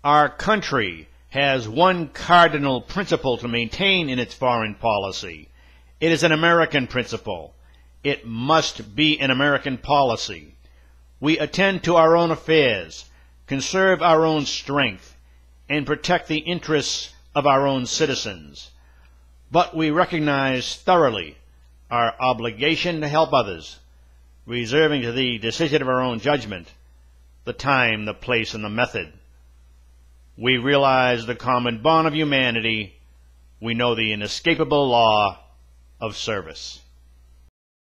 Our country has one cardinal principle to maintain in its foreign policy. It is an American principle. It must be an American policy. We attend to our own affairs, conserve our own strength, and protect the interests of our own citizens. But we recognize thoroughly our obligation to help others, reserving to the decision of our own judgment the time, the place, and the method. We realize the common bond of humanity. We know the inescapable law of service.